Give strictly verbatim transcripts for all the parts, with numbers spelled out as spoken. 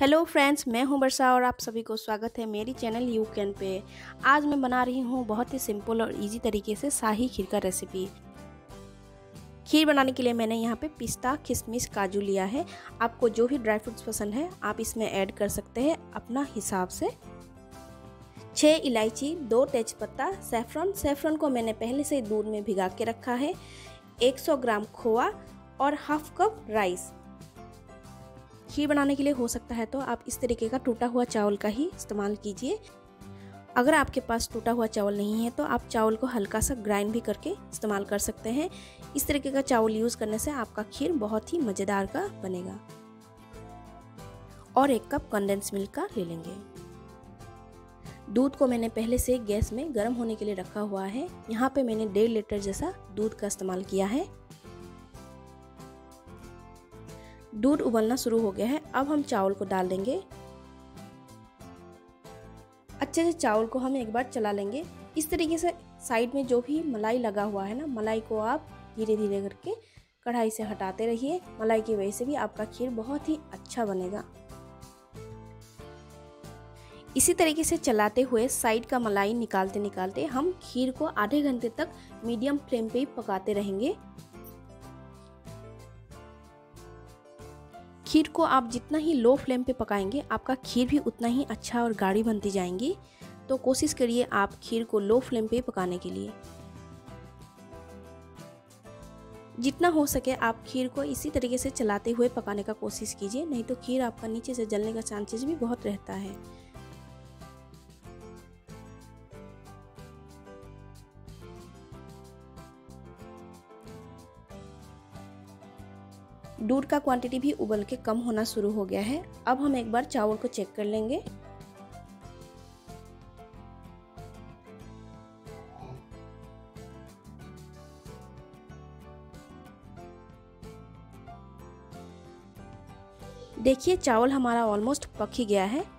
Hello friends, मैं हूं वर्षा और आप सभी को स्वागत है मेरी चैनल यू कैन पे। आज मैं बना रही हूं बहुत ही सिंपल और इजी तरीके से शाही खीर का रेसिपी। खीर बनाने के लिए मैंने यहां पे पिस्ता, किशमिश, काजू लिया है। आपको जो भी ड्राई फ्रूट्स पसंद है आप इसमें ऐड कर सकते हैं अपना हिसाब से। छः इलायची, दो तेजपत्ता, सैफरन सैफरन को मैंने पहले से दूध में भिगा के रखा है। सौ ग्राम खोआ और हाफ कप राइस। खीर बनाने के लिए हो सकता है तो आप इस तरीके का टूटा हुआ चावल का ही इस्तेमाल कीजिए। अगर आपके पास टूटा हुआ चावल नहीं है तो आप चावल को हल्का सा ग्राइंड भी करके इस्तेमाल कर सकते हैं। इस तरीके का चावल यूज़ करने से आपका खीर बहुत ही मज़ेदार का बनेगा। और एक कप कंडेंस मिल्क का ले लेंगे। दूध को मैंने पहले से गैस में गर्म होने के लिए रखा हुआ है। यहाँ पे मैंने डेढ़ लीटर जैसा दूध का इस्तेमाल किया है। दूध उबलना शुरू हो गया है। अब हम चावल को डाल देंगे। अच्छे से चावल को हम एक बार चला लेंगे। इस तरीके से साइड में जो भी मलाई लगा हुआ है ना, मलाई को आप धीरे धीरे करके कढ़ाई से हटाते रहिए। मलाई की वजह से भी आपका खीर बहुत ही अच्छा बनेगा। इसी तरीके से चलाते हुए साइड का मलाई निकालते निकालते हम खीर को आधे घंटे तक मीडियम फ्लेम पे ही पकाते रहेंगे। खीर को आप जितना ही लो फ्लेम पे पकाएंगे आपका खीर भी उतना ही अच्छा और गाढ़ी बनती जाएंगी। तो कोशिश करिए आप खीर को लो फ्लेम पे पकाने के लिए। जितना हो सके आप खीर को इसी तरीके से चलाते हुए पकाने का कोशिश कीजिए, नहीं तो खीर आपका नीचे से जलने का चांसेस भी बहुत रहता है। दूध का क्वांटिटी भी उबल के कम होना शुरू हो गया है। अब हम एक बार चावल को चेक कर लेंगे। देखिए चावल हमारा ऑलमोस्ट पक ही गया है।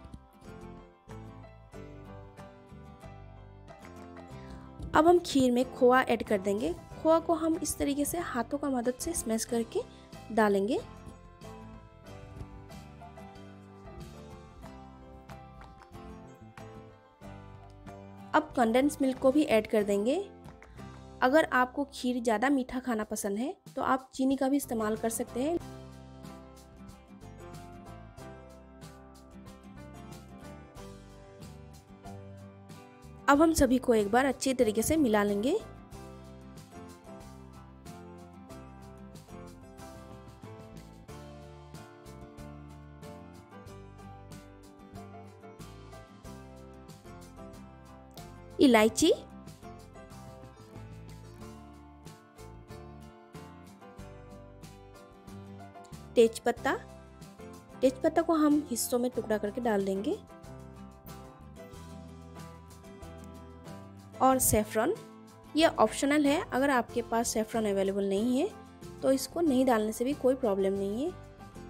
अब हम खीर में खोआ ऐड कर देंगे। खोआ को हम इस तरीके से हाथों का मदद से स्मैश करके डालेंगे। अब कंडेंस मिल्क को भी ऐड कर देंगे। अगर आपको खीर ज़्यादा मीठा खाना पसंद है तो आप चीनी का भी इस्तेमाल कर सकते हैं। अब हम सभी को एक बार अच्छी तरीके से मिला लेंगे। इलायची, तेजपत्ता तेजपत्ता को हम हिस्सों में टुकड़ा करके डाल देंगे। और सैफरन, ये ऑप्शनल है। अगर आपके पास सैफरन अवेलेबल नहीं है तो इसको नहीं डालने से भी कोई प्रॉब्लम नहीं है।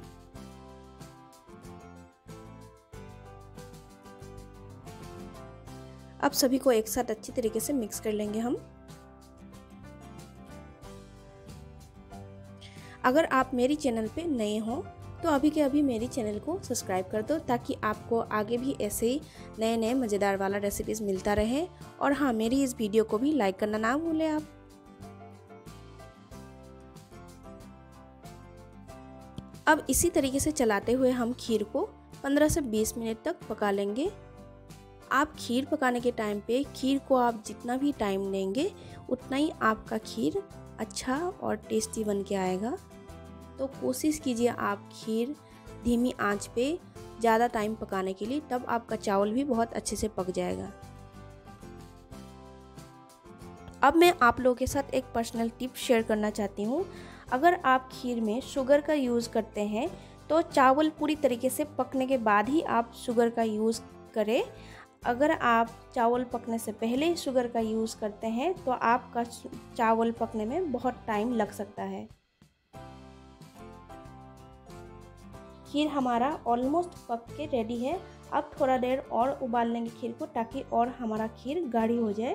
अब सभी को एक साथ अच्छी तरीके से मिक्स कर लेंगे हम। अगर आप मेरी चैनल पे नए हो तो अभी के अभी मेरी चैनल को सब्सक्राइब कर दो, ताकि आपको आगे भी ऐसे ही नए नए मज़ेदार वाला रेसिपीज़ मिलता रहे। और हाँ, मेरी इस वीडियो को भी लाइक करना ना भूलें आप। अब इसी तरीके से चलाते हुए हम खीर को पंद्रह से बीस मिनट तक पका लेंगे। आप खीर पकाने के टाइम पे खीर को आप जितना भी टाइम लेंगे उतना ही आपका खीर अच्छा और टेस्टी बन के आएगा। तो कोशिश कीजिए आप खीर धीमी आंच पे ज़्यादा टाइम पकाने के लिए, तब आपका चावल भी बहुत अच्छे से पक जाएगा। अब मैं आप लोगों के साथ एक पर्सनल टिप शेयर करना चाहती हूँ। अगर आप खीर में शुगर का यूज़ करते हैं तो चावल पूरी तरीके से पकने के बाद ही आप शुगर का यूज़ करें। अगर आप चावल पकने से पहले शुगर का यूज़ करते हैं तो आपका चावल पकने में बहुत टाइम लग सकता है। खीर हमारा ऑलमोस्ट पक के रेडी है। अब थोड़ा देर और उबाल लेंगे खीर को, ताकि और हमारा खीर गाढ़ी हो जाए।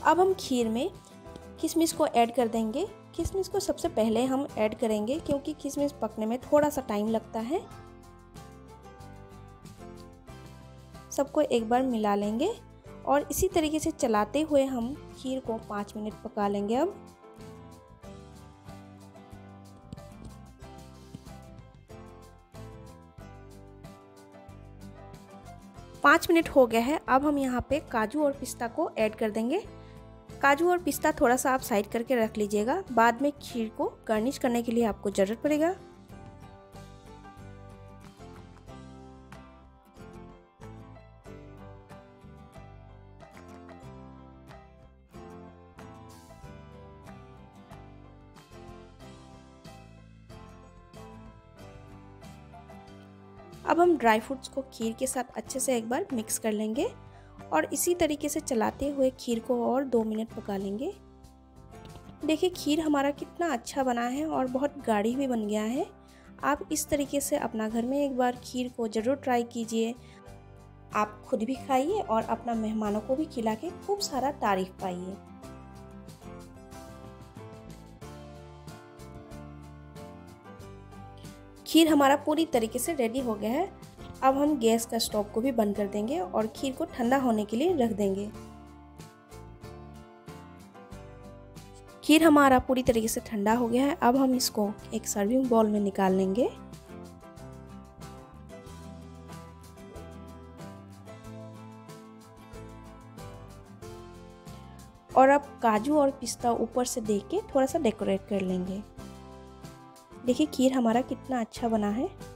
अब हम खीर में किशमिश को ऐड कर देंगे। किशमिश को सबसे पहले हम ऐड करेंगे क्योंकि किशमिश पकने में थोड़ा सा टाइम लगता है। सबको एक बार मिला लेंगे और इसी तरीके से चलाते हुए हम खीर को पाँच मिनट पका लेंगे। अब पाँच मिनट हो गया है। अब हम यहाँ पे काजू और पिस्ता को ऐड कर देंगे। काजू और पिस्ता थोड़ा सा आप साइड करके रख लीजिएगा, बाद में खीर को गार्निश करने के लिए आपको ज़रूरत पड़ेगा। अब हम ड्राई फ्रूट्स को खीर के साथ अच्छे से एक बार मिक्स कर लेंगे और इसी तरीके से चलाते हुए खीर को और दो मिनट पका लेंगे। देखिए खीर हमारा कितना अच्छा बना है और बहुत गाढ़ी भी बन गया है। आप इस तरीके से अपना घर में एक बार खीर को ज़रूर ट्राई कीजिए। आप खुद भी खाइए और अपना मेहमानों को भी खिला के खूब सारा तारीफ पाइए। खीर हमारा पूरी तरीके से रेडी हो गया है। अब हम गैस का स्टोव को भी बंद कर देंगे और खीर को ठंडा होने के लिए रख देंगे। खीर हमारा पूरी तरीके से ठंडा हो गया है। अब हम इसको एक सर्विंग बाउल में निकाल लेंगे। और अब काजू और पिस्ता ऊपर से दे के थोड़ा सा डेकोरेट कर लेंगे। देखिए खीर हमारा कितना अच्छा बना है।